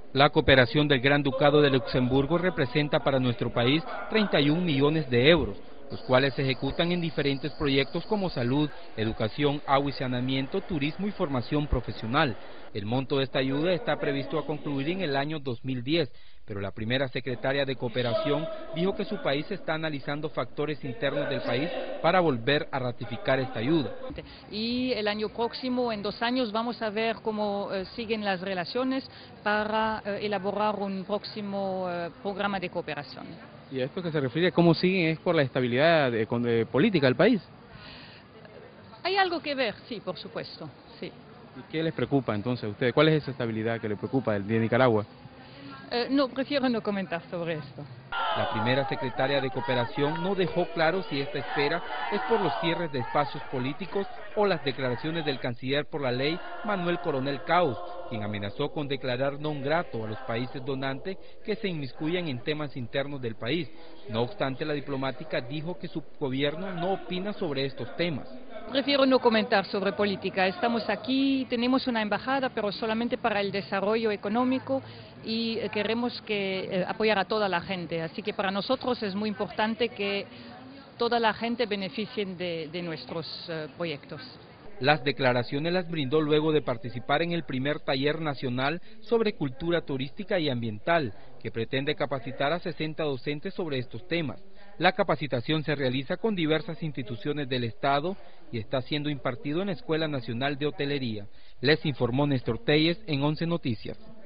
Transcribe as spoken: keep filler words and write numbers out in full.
La cooperación del Gran Ducado de Luxemburgo representa para nuestro país treinta y un millones de euros, los cuales se ejecutan en diferentes proyectos como salud, educación, agua y saneamiento, turismo y formación profesional. El monto de esta ayuda está previsto a concluir en el año dos mil diez, pero la primera secretaria de Cooperación dijo que su país está analizando factores internos del país para volver a ratificar esta ayuda. Y el año próximo, en dos años, vamos a ver cómo eh, siguen las relaciones para eh, elaborar un próximo eh, programa de cooperación. ¿Y a esto que se refiere a cómo siguen es por la estabilidad de, de política del país? Hay algo que ver, sí, por supuesto, sí. ¿Y qué les preocupa entonces a ustedes? ¿Cuál es esa estabilidad que les preocupa de, de Nicaragua? Eh, no, prefiero no comentar sobre esto. La primera secretaria de Cooperación no dejó claro si esta espera es por los cierres de espacios políticos o las declaraciones del canciller por la ley Manuel Coronel Caus, quien amenazó con declarar non grato a los países donantes que se inmiscuyan en temas internos del país. No obstante, la diplomática dijo que su gobierno no opina sobre estos temas. Prefiero no comentar sobre política. Estamos aquí, tenemos una embajada, pero solamente para el desarrollo económico y eh, queremos que, eh, apoyar a toda la gente. Así que para nosotros es muy importante que toda la gente beneficie de, de nuestros eh, proyectos. Las declaraciones las brindó luego de participar en el primer taller nacional sobre cultura turística y ambiental, que pretende capacitar a sesenta docentes sobre estos temas. La capacitación se realiza con diversas instituciones del Estado y está siendo impartido en la Escuela Nacional de Hotelería. Les informó Néstor Telles en once Noticias.